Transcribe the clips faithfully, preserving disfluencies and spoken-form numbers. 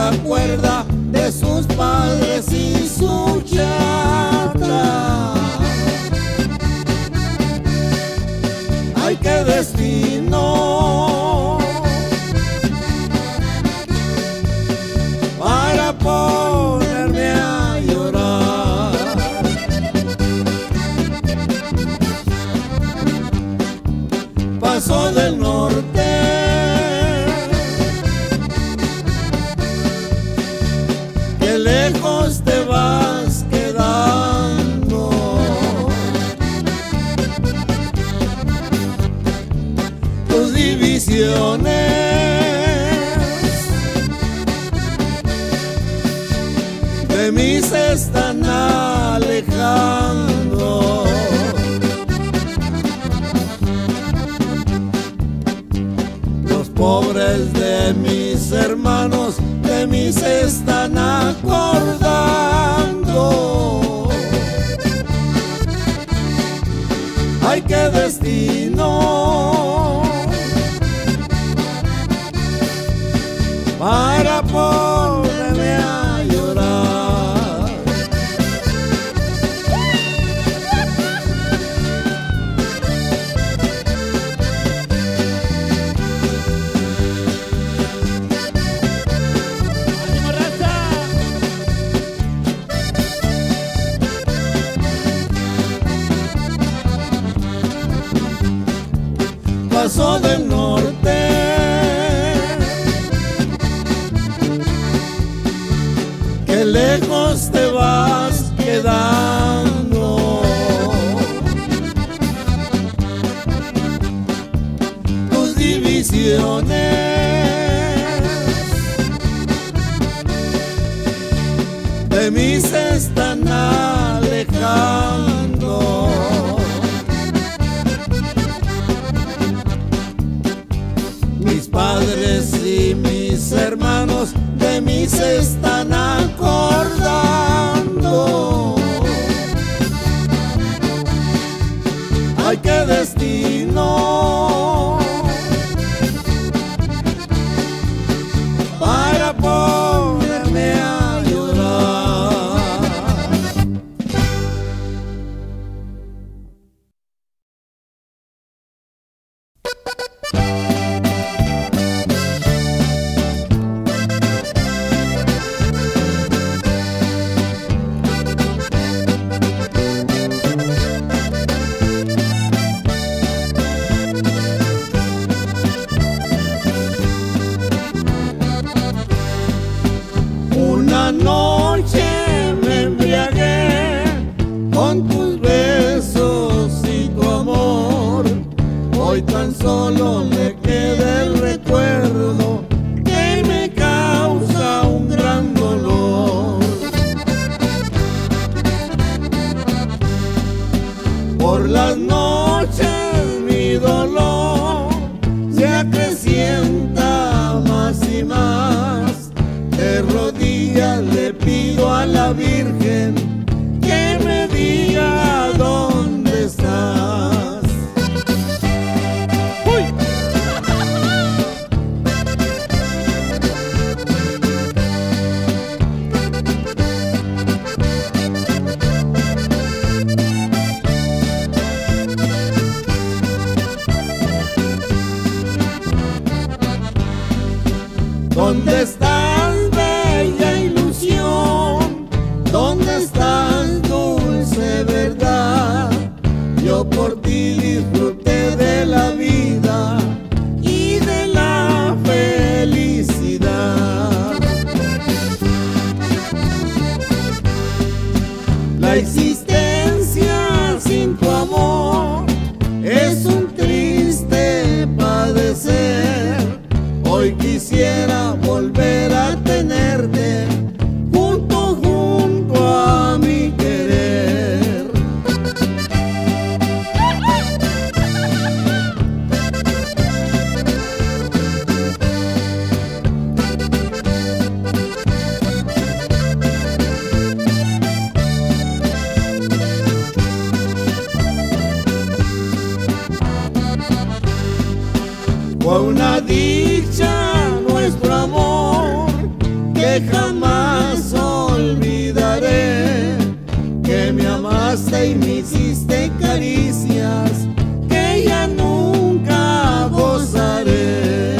acuerda de sus padres y su chata. Ay, qué destino para ponerme a llorar. Paso del norte, que lejos te vas quedando. Tus divisiones de mí se están alejando. Los pobres de mis hermanos de mí se están acordando. Ay, qué destino para ponerme a llorar. ¡Ánimo, raza! Paso del norte, que lejos te vas quedando. Tus divisiones de mí se están alejando. Mis padres y mis hermanos de mí se están acordando. Ay, qué destino para ponerme a llorar. Una noche me embriagué con tus besos y tu amor. Hoy tan solo me queda el recuerdo que me causa un gran dolor. Por las noches mi dolor se acrecienta más y más. De rodillas le pido a la Virgen que me diga dónde estás. ¡Uy! ¿Dónde estás, bella ilusión? ¿Dónde estás, dulce verdad? Yo por ti disfruté de la vida y de la felicidad. La existencia sin tu amor es un triste padecer. Hoy quisiera volver a tenerte junto, junto a mi querer. Fue una dicha nuestro amor, que que jamás olvidaré, que me amaste y me hiciste caricias que ya nunca gozaré.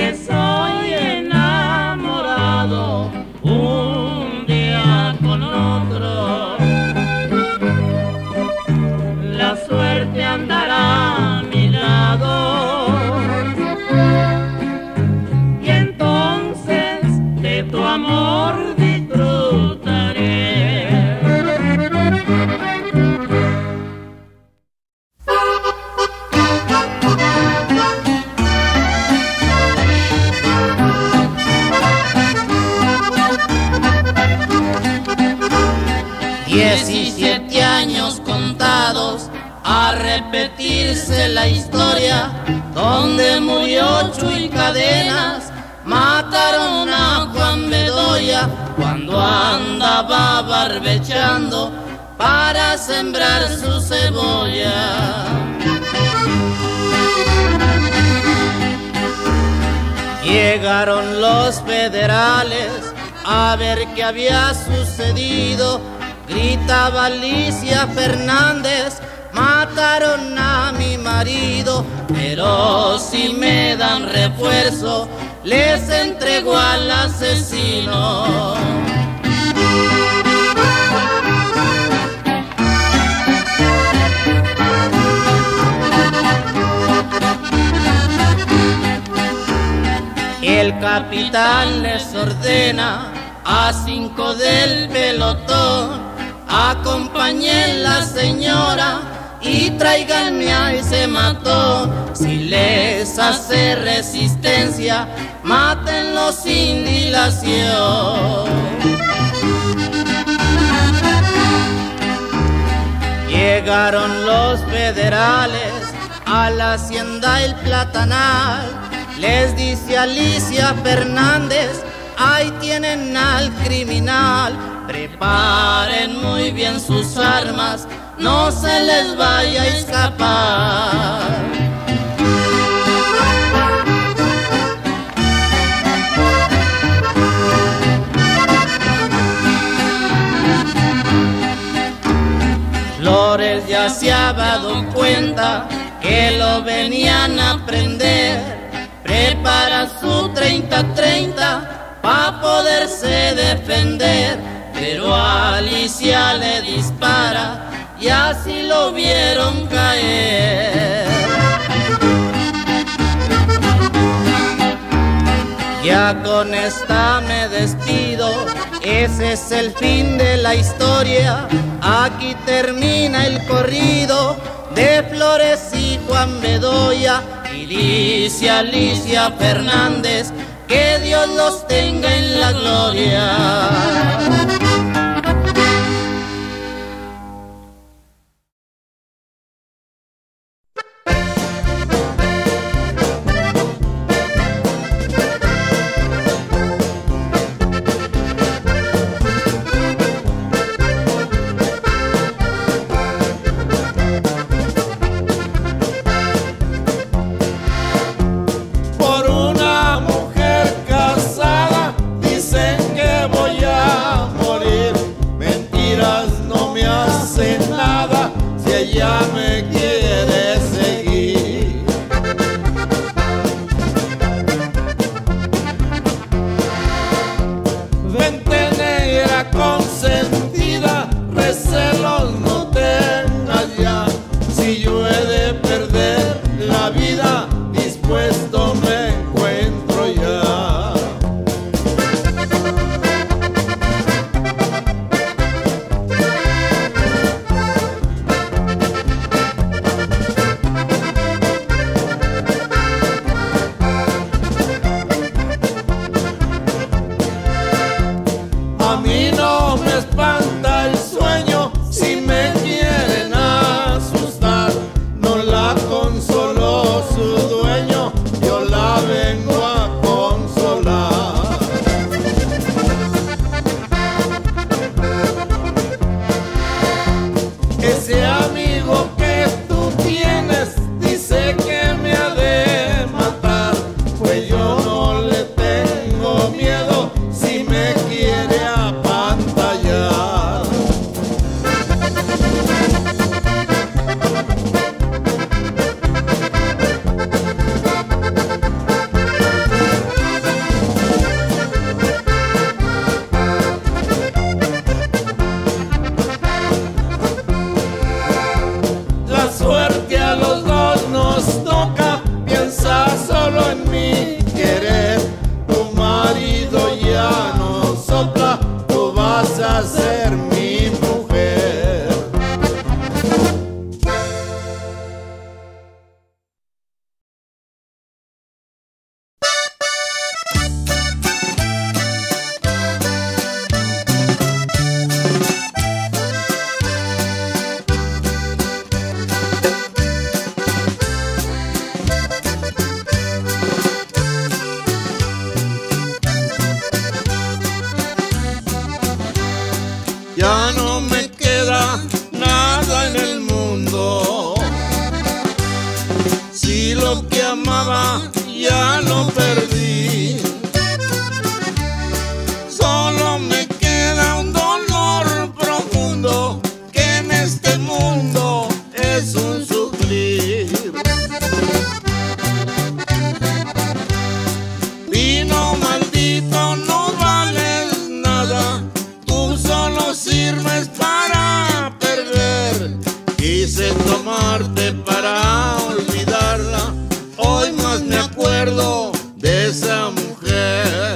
que soy enamorado un día con otro. La suerte andará a mi lado y entonces de tu amor disfrutaré. Diecisiete años contados a repetirse la historia, donde murió Chuy Cadenas, mataron a Juan Bedoya cuando andaba barbechando para sembrar su cebolla. Llegaron los federales a ver qué había sucedido. Gritaba Alicia Fernández, mataron a mi marido, pero si me dan refuerzo, les entrego al asesino. El capitán les ordena a cinco del pelotón: acompañen la señora y tráiganme a ese matón. Si les hace resistencia, mátenlo sin dilación. Llegaron los federales a la hacienda El Platanal. Les dice Alicia Fernández: ahí tienen al criminal. Preparen muy bien sus armas, no se les vaya a escapar. Flores ya se ha dado cuenta que lo venían a prender. Prepara su treinta treinta pa' poderse defender, pero a Alicia le dispara y así lo vieron caer. Ya con esta me despido, ese es el fin de la historia. Aquí termina el corrido de Flores y Juan Bedoya. Y dice Alicia Fernández: que Dios los tenga en la gloria. Por una mujer casada dicen que voy a morir. Si lo que amaba ya lo perdí, solo me queda un dolor profundo que en este mundo es un sufrir. Vino maldito, no vales nada, tú solo sirves para perder. Quise tomarte para olvidarla, hoy más me acuerdo de esa mujer.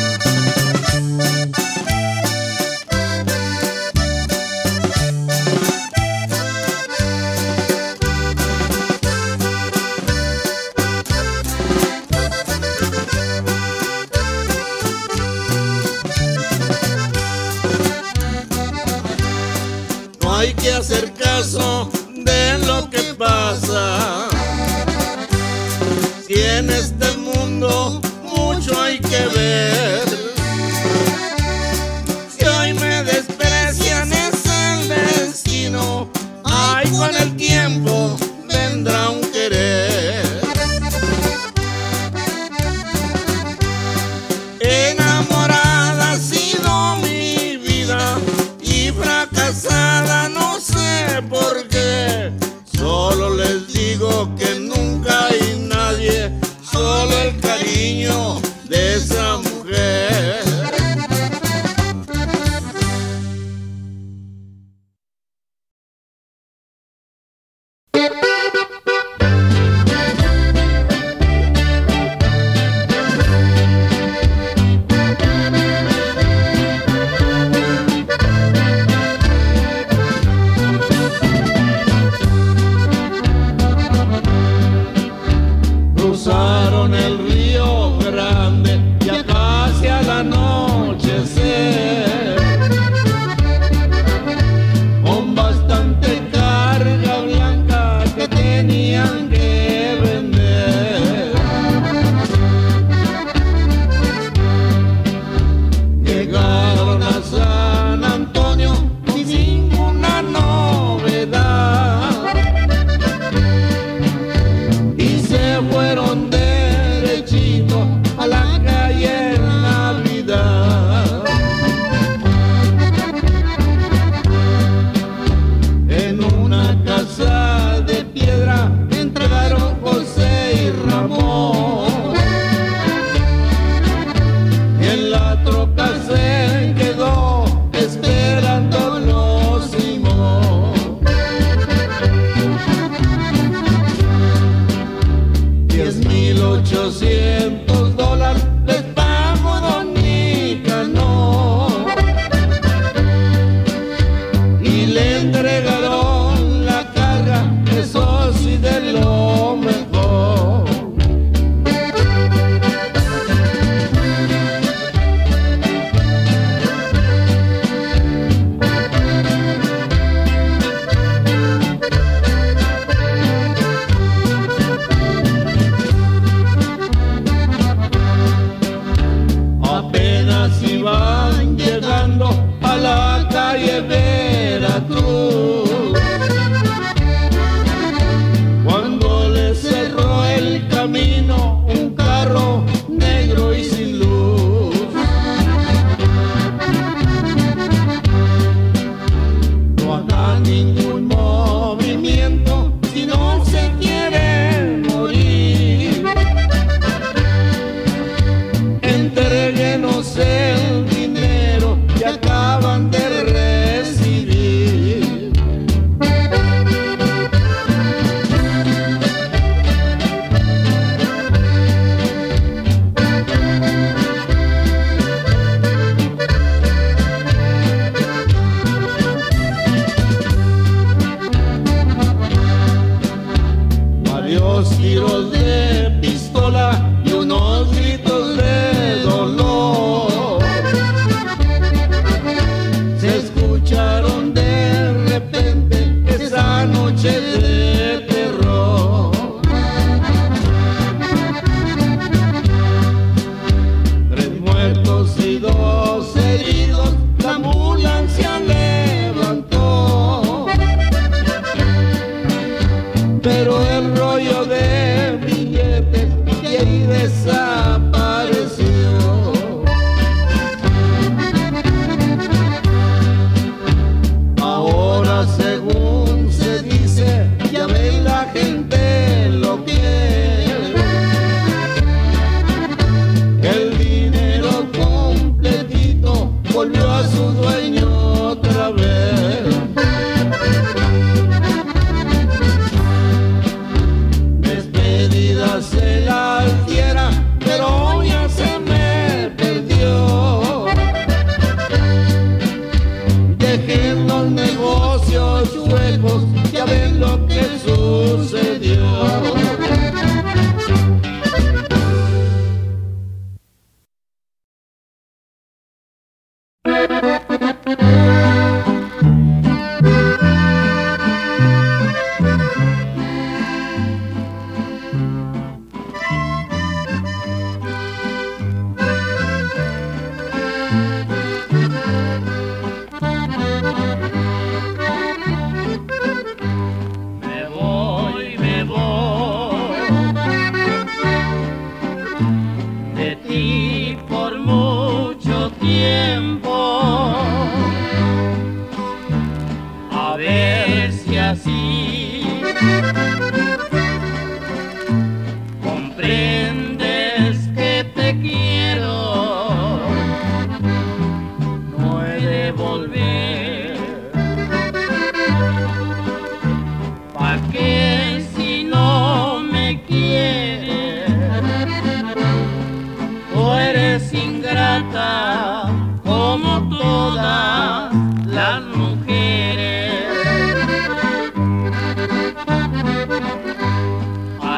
No hay que hacer caso de lo que pasa, si en este mundo mucho hay que ver. Si hoy me desprecian es el destino, ay, con el tiempo vendrá un querer. Enamorada ha sido mi vida y fracasada no sé por qué. Solo les digo que nunca hay nadie, solo el cariño de esa mujer. Cruzaron el río Grande ya casi al anochecer, con bastante carga blanca que tenían que vender. Llegaron a San Antonio sin ninguna novedad y se fueron derechito a la calle Navidad. En una casa de piedra entraron José y Ramón, y en la troca se quedó esperándolo Simón. Diez mil ochocientos dólares les pagó don Nicanor y le entregaron la carga, eso sí de lo mejor. Apenas iban llegando a la calle Veracruz, cuando les cerró el camino un carro negro y sin luz. No hagan ningún movimiento si no se quieren morir. Entréguenos el dinero que acaban de recibir. Varios tiros de pistola y unos gritos de dolor se escucharon de repente esa noche de terror. Tres muertos y dos heridos, la ambulancia levantó, pero el rollo de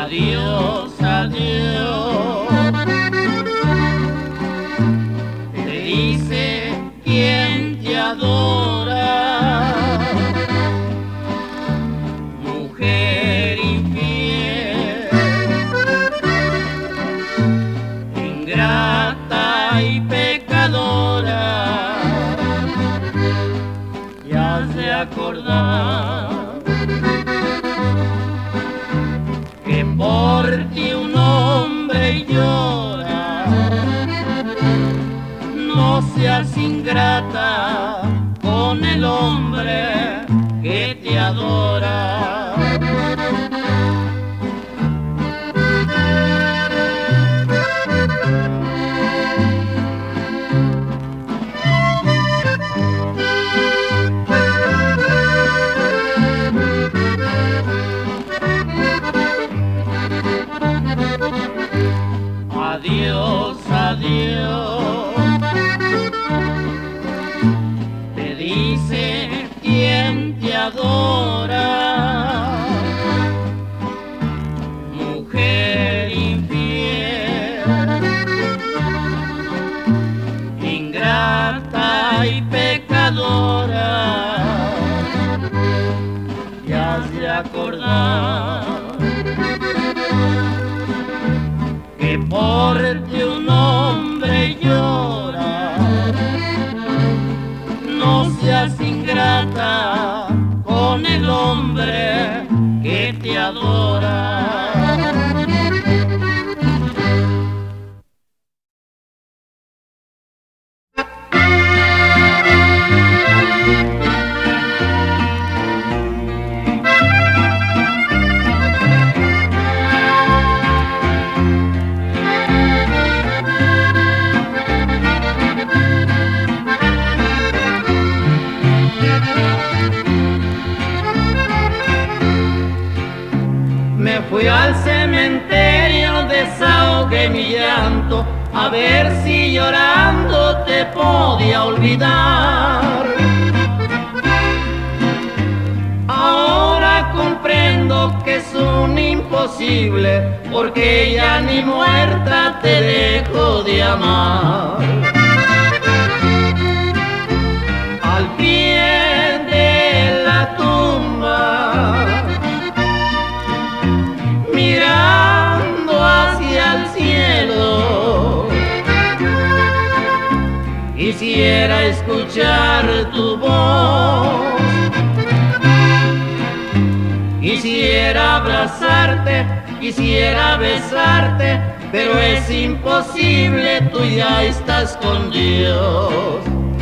Adiós, adiós, te dice quien te adora, mujer infiel, ingrata y pecadora, y has de acordar que por ti un hombre llora. No seas ingrata con el hombre que te adora. Adiós, adiós, te dice quien te adora, mujer infiel, ingrata y pecadora, y has de acordar que por ti un hombre llora. No seas ingrata con el hombre que te adora. Fui al cementerio, desahogué mi llanto, a ver si llorando te podía olvidar. Ahora comprendo que es un imposible, porque ya ni muerta te dejo de amar. Al pie de la tumba, mirando hacia el cielo, quisiera escuchar tu voz, quisiera abrazarte, quisiera besarte, pero es imposible, tú ya estás con Dios.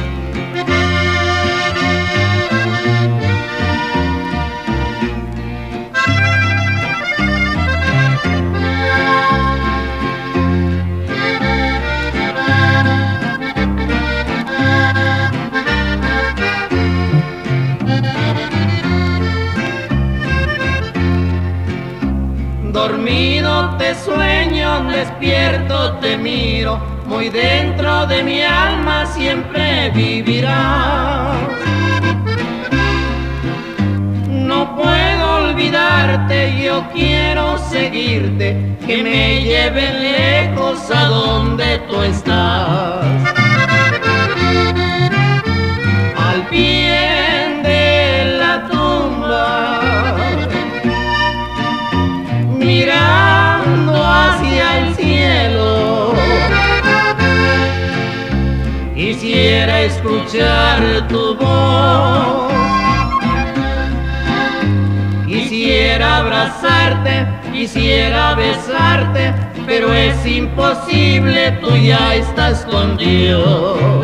Dormido te sueño, despierto te miro, muy dentro de mi alma siempre vivirás. No puedo olvidarte, yo quiero seguirte, que me lleven lejos a donde tú estás. Al pie de la tumba, mirando hacia el cielo, quisiera escuchar tu voz, quisiera abrazarte, quisiera besarte, pero es imposible, tú ya estás con Dios.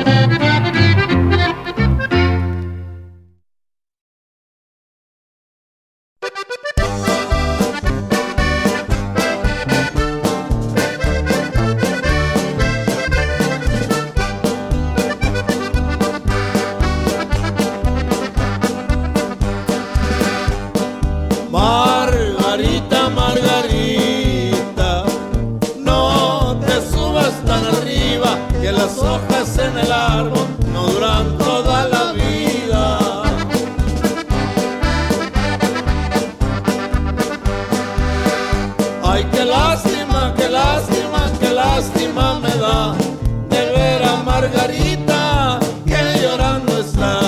Margarita, Margarita, no te subas tan arriba, que las hojas en el árbol Ay, qué lástima, qué lástima, qué lástima me da de ver a Margarita que llorando está.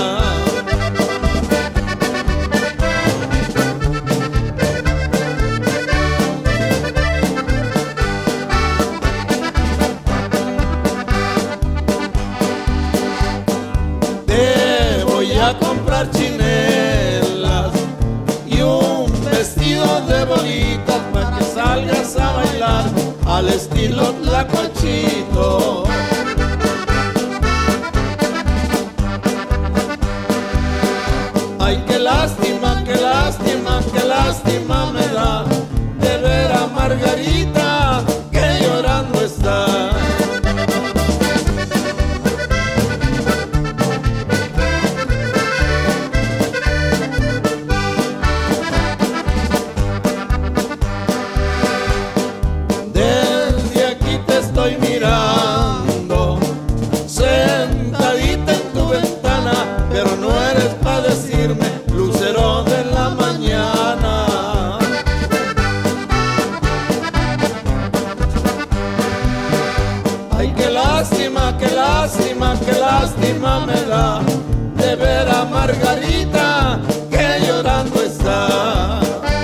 Te voy a comprar chinelas y un vestido de bolitas para que salgas a bailar al estilo tlacuachito. Ay, qué lástima, qué lástima, qué lástima me da de ver a Margarita que llorando está. Estoy mirando, sentadita en tu ventana, pero no eres para decirme lucero de la mañana. Ay, qué lástima, qué lástima, qué lástima me da de ver a Margarita que llorando está.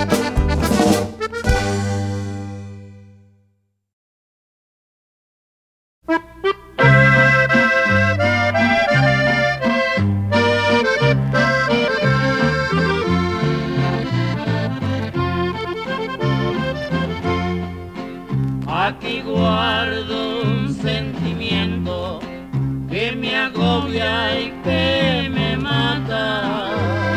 Aquí guardo un sentimiento que me agobia y que me mata,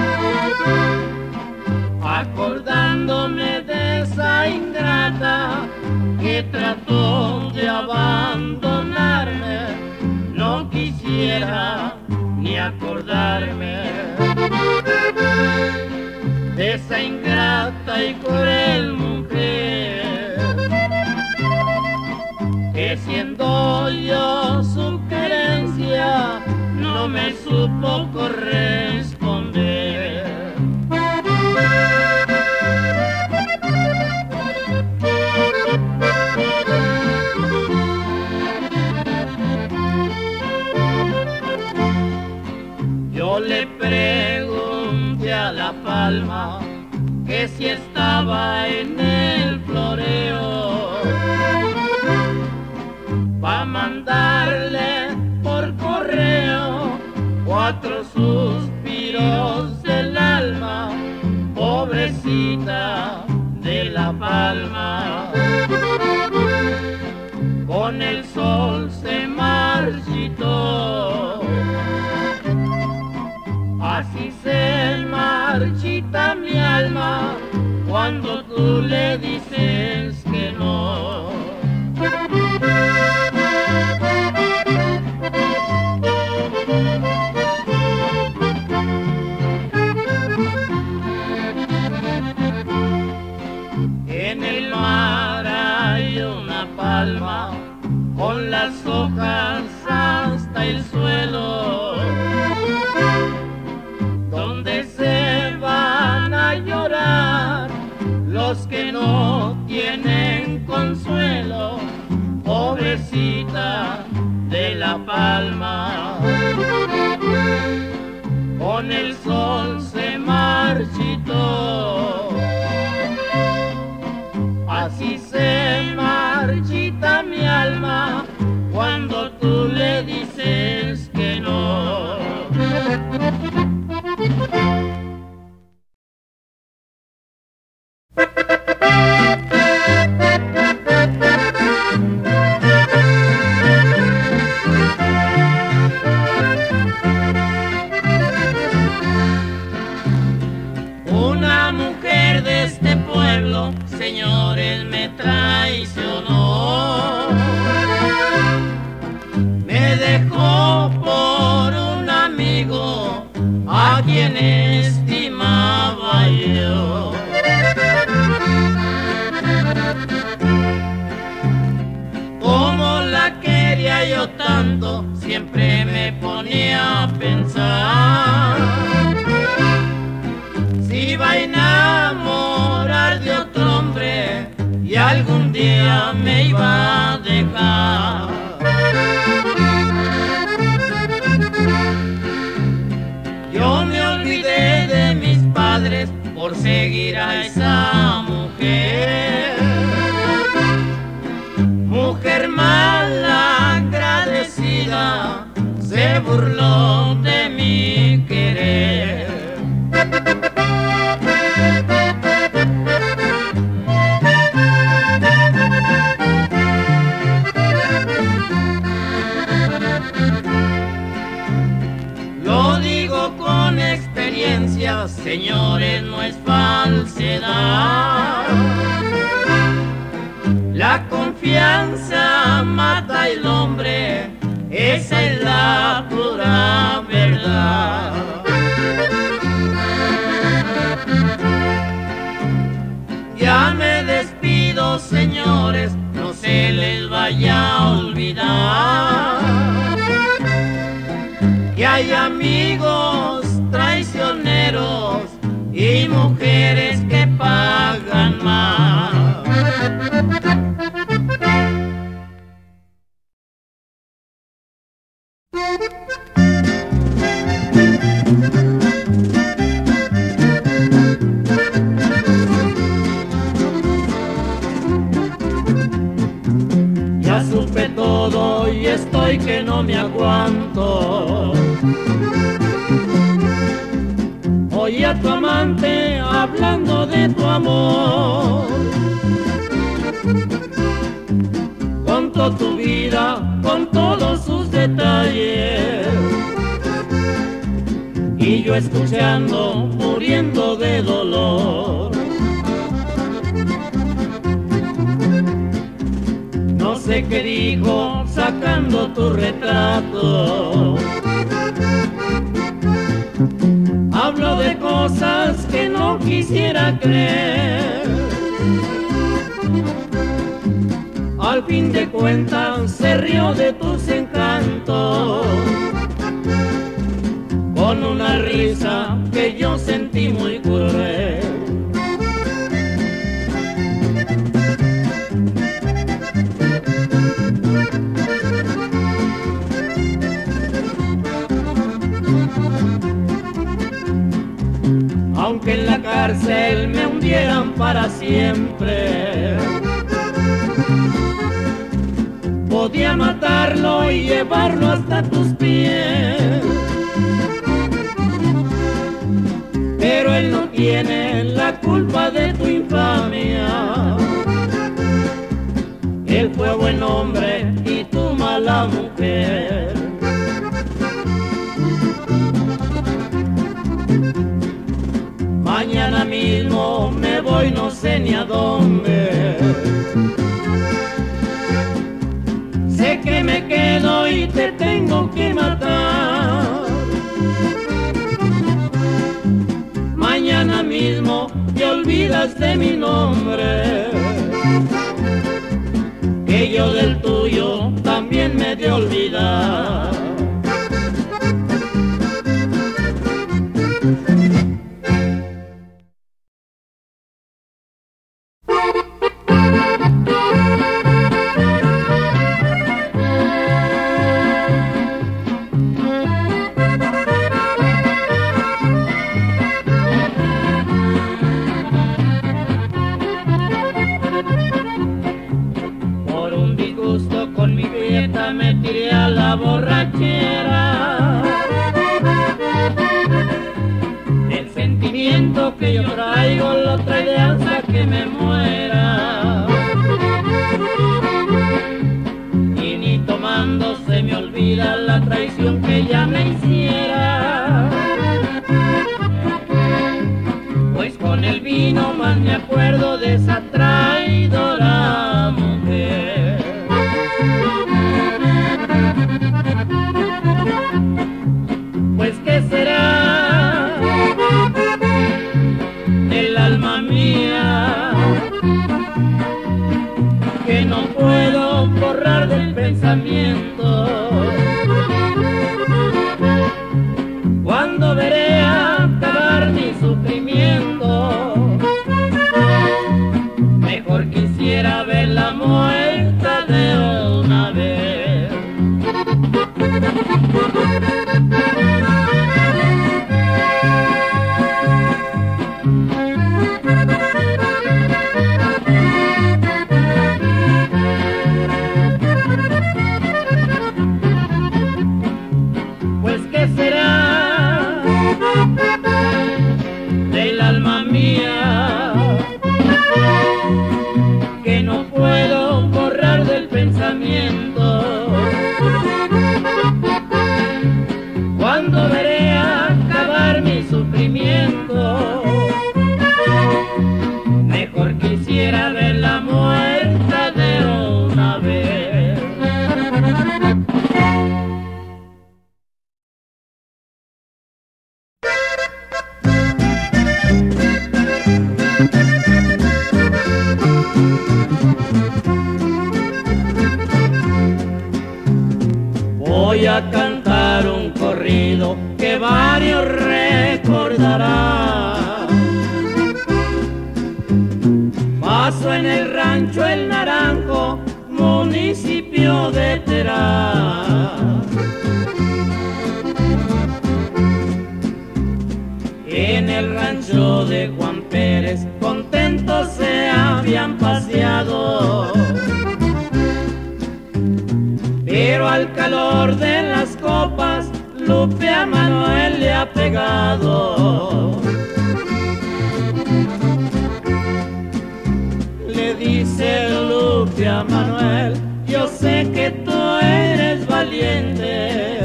acordándome de esa ingrata que trató de abandonarme. No quisiera ni acordarme de esa ingrata y cruel mujer, que siendo yo su querencia no me supo corresponder. Yo le pregunté a La Palma que si estaba en el floreo, pa' mandarle por correo cuatro suspiros del alma, pobrecita de La Palma. Con el sol se marchitó, así se marchita mi alma cuando tú le dices que no. En el mar hay una palma con las hojas hasta el suelo, donde se van a llorar los que no tienen consuelo, pobrecita de La Palma. Con el sol se marchitó, así se marchita mi alma cuando tú le dices que no. Una mujer de este pueblo, señores, me traicionó, me dejó por un amigo a quien estimaba yo. Como la quería yo tanto, siempre me ponía a pensar si iba a enamorar de otro hombre y algo algún día me iba a dejar. Yo me olvidé de mis padres por seguir a esa mujer, mujer mala agradecida, se burló de mi querer. Lo digo con experiencia, señores, no es falsedad. La confianza mata al hombre, esa es la pura verdad. Ya me despido, señores, no se les vaya a olvidar que hay amigos traicioneros y mujeres que pagan más. Ya supe todo y estoy que no me aguanto. Oí a tu amante hablando de tu amor. Contó tu vida con todos sus detalles y yo escuchando, muriendo de dolor. No sé qué dijo sacando tu retrato. Hablo de cosas que no quisiera creer. Al fin de cuentas se rió de tus encantos, con una risa que yo sentí muy cruel. Aunque en la cárcel me hundieran para siempre, podía matarlo y llevarlo hasta tus pies. Pero él no tiene la culpa de tu infamia. Él fue buen hombre y tú mala mujer. Mañana mismo me voy, no sé ni a dónde. Sé que me quedo y te tengo que matar. Mañana mismo te olvidas de mi nombre, que yo del tuyo también me he de olvidar. Me tiré a la borrachera. El sentimiento que yo traigo lo trae hasta que me muera. Y ni tomando se me olvida la traición que ella me hiciera. Pues con el vino más me acuerdo de esa traidora mujer. Pues qué será del alma mía que no puedo borrar del pensamiento. Cuando veré acabar mi sufrimiento, mejor quisiera ver verla muerta de una vez. Pues qué será del alma mía que no puedo borrar del pensamiento. Cuando veré acabar mi sufrimiento, mejor quisiera verla muerta de una vez. Voy a cantar un corrido que varios recordarán. Paso en el rancho El Naranjo, municipio de Terán. En el rancho de Juan Pérez, contentos se habían paseado, pero al calor de las copas, Lupe a Manuel le ha pegado. Le dice Lupe a Manuel, yo sé que tú eres valiente,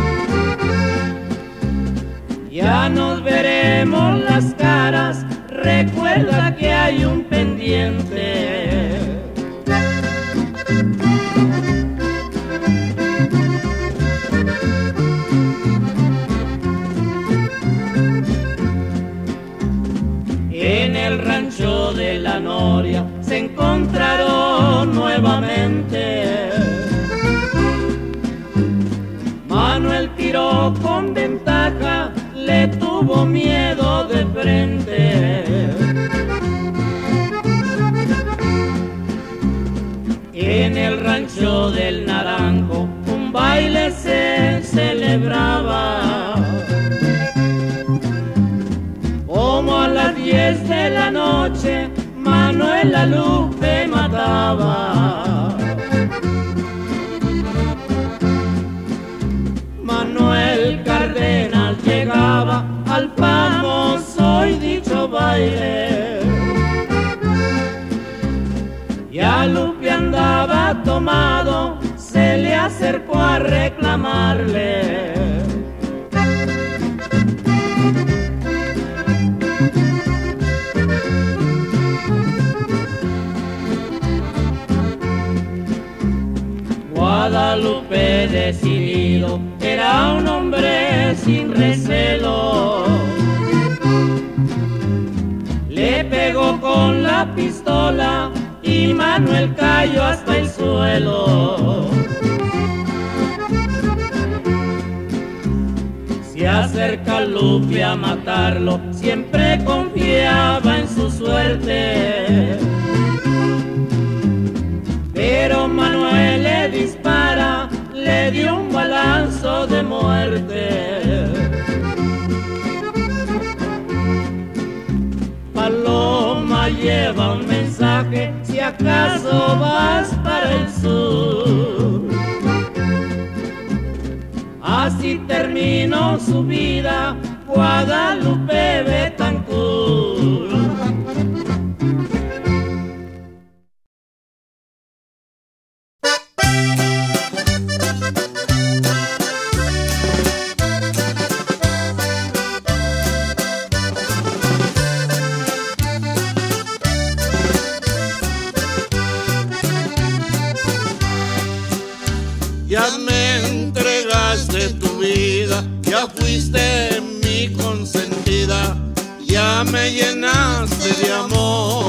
ya nos veremos las caras, recuerda que hay un pendiente. En el rancho de la Noria se encontraron nuevamente. Manuel tiró con ventaja, le tuvo miedo de frente. En el rancho del Naranjo un baile se celebraba. Como a las diez de la noche, Manuel a Lupe mataba. Manuel Cárdenas llegaba al famoso y dicho baile, y a Lupe andaba tomado, se le acercó a reclamarle. Guadalupe decidido, era un hombre sin recelo, le pegó con la pistola y Manuel cayó hasta el suelo. Se acerca Lupe a matarlo, siempre confiaba en su suerte, pero Manuel le dispara, le dio un balazo de muerte. Paloma lleva un mensaje, si acaso vas para el sur. Así terminó su vida Guadalupe Betancourt. Ya me entregaste tu vida, ya fuiste mi consentida, ya me llenaste de amor.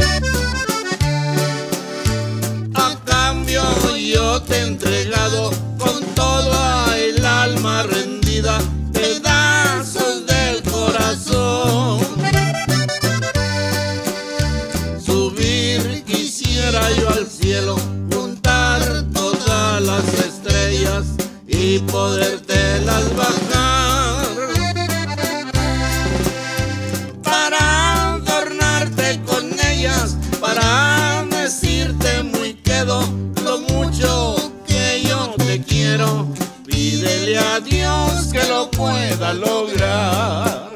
A cambio yo te he entregado con toda el alma rendida, pedazos del corazón. Subir quisiera yo al cielo, juntar todas las estrellas y podértelas bajar, para adornarte con ellas, para decirte muy quedo lo mucho que yo te quiero. Pídele a Dios que lo pueda lograr.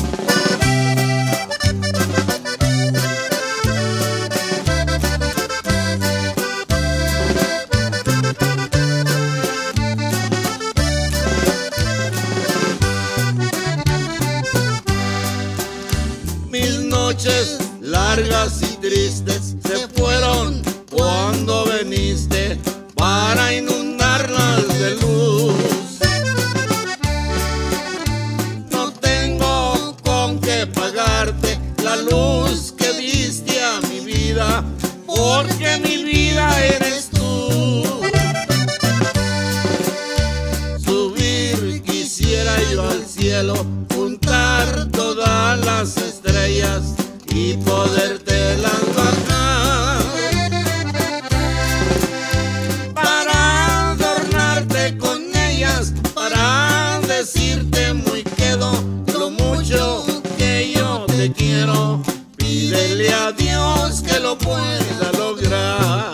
Mis noches largas y tristes se fueron cuando viniste para inundarlas de luz. No tengo con qué pagarte la luz que diste a mi vida, porque mi vida eres tú. Subir quisiera yo al cielo, juntar todas las estrellas y podértelas bajar, para adornarte con ellas, para decirte muy quedo lo mucho que yo te quiero. Pídele a Dios que lo pueda lograr.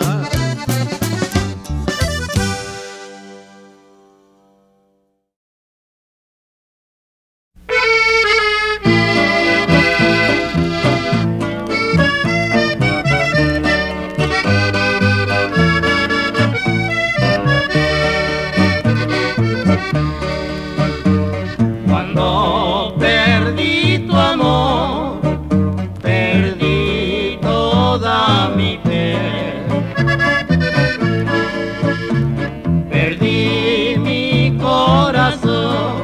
Cuando perdí tu amor, perdí toda mi fe, perdí mi corazón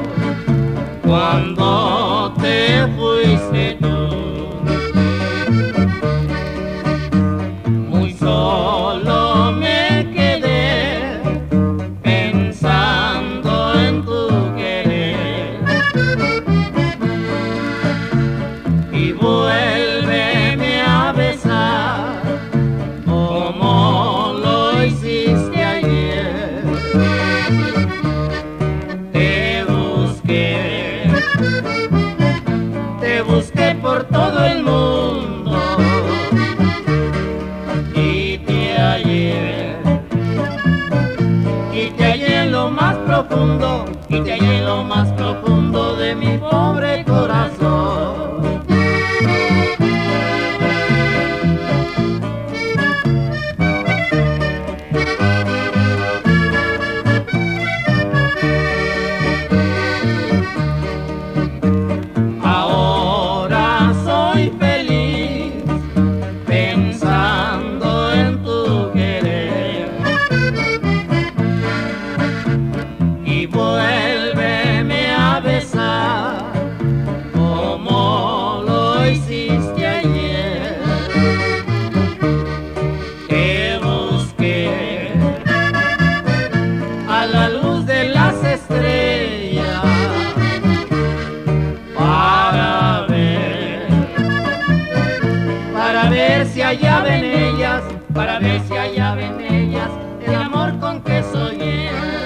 cuando te fuiste tú. Muy solo me quedé pensando en tu querer, y vuélveme a besar como lo hiciste ayer. Te busqué, te busqué por todo el mundo y te hallé, y te hallé en lo más profundo, y te hallé en lo más profundo de mi pobre corazón. Ahora soy feliz pensando en tu querer, y vuélveme a besar como lo hiciste ayer. Te busqué a la luz de las estrellas para ver, para ver si hallaba en ellas, para ver si hallaba en ellas el amor con que soñé.